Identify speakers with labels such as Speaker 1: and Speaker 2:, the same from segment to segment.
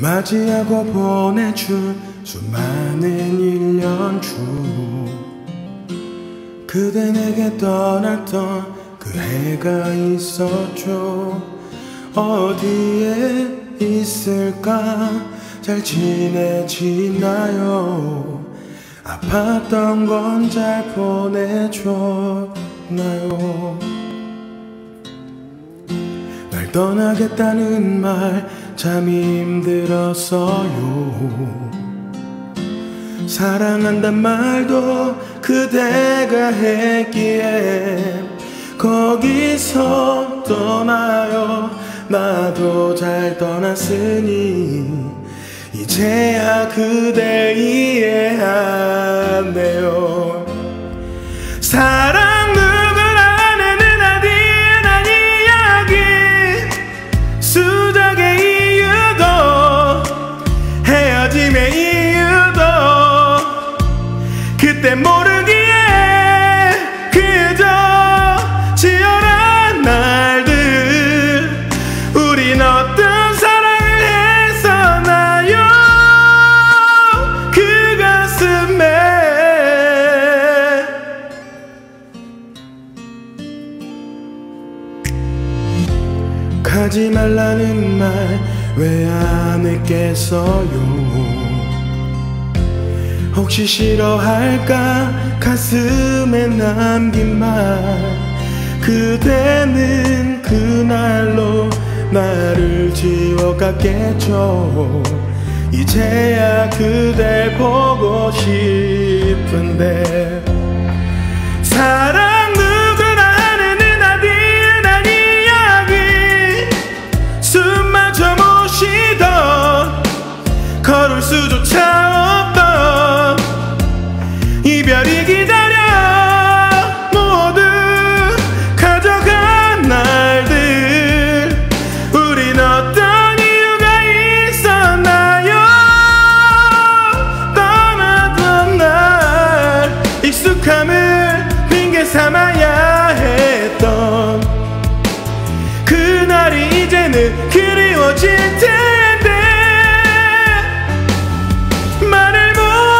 Speaker 1: 맞이하고 보내준 수많은 1년 중 그대 내게 떠났던 그 해가 있었죠. 어디에 있을까? 잘 지내지나요? 아팠던 건 잘 보내줬나요? 날 떠나겠다는 말 참 힘들었어요. 사랑한단 말도 그대가 했기에 거기서 떠나요. 나도 잘 떠났으니 이제야 그댈 이해하네요. 사랑 누구나 내는 아디난 이야기 수작의 이유도 헤어짐의 이유도 그때 모르기에 그저 치열한 날들 우린 어떤 사랑을 했었나요? 그 가슴에 가지 말라는 말 왜 안 했겠어요? 혹시 싫어할까 가슴에 남긴 말 그대는 그날로 나를 지워갔겠죠. 이제야 그댈 보고 싶은데 사랑 누구나 하는 아디난 이야기 숨마저 못 쉬던 걸을 수조차 없던 이별이 기다려 모두 가져간 날들 우린 어떤 이유가 있었나요? 떠나던 날 익숙함을 핑계 삼아야 했던 그날이 이제는 그리워질 텐데 말을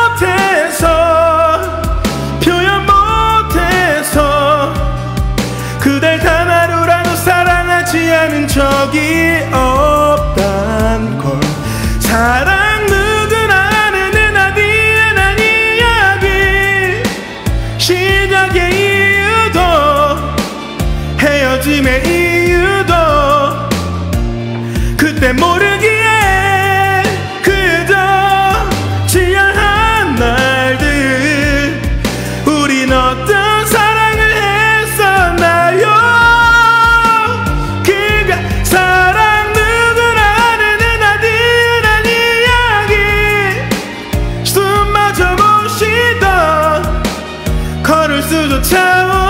Speaker 1: 못해서 표현 못해서 그댈 단 하루라도 사랑하지 않은 적이 없단 걸 사랑 누구나 아는 아디난 이야기 시작의 이유도 헤어짐의 이유도 그때 모르기에 그저 치열한 날들 우린 어떤 사랑을 했었나요? 그가 사랑 누구나 아는 아디난 이야기 숨마저 못 쉬던 걸을 수조차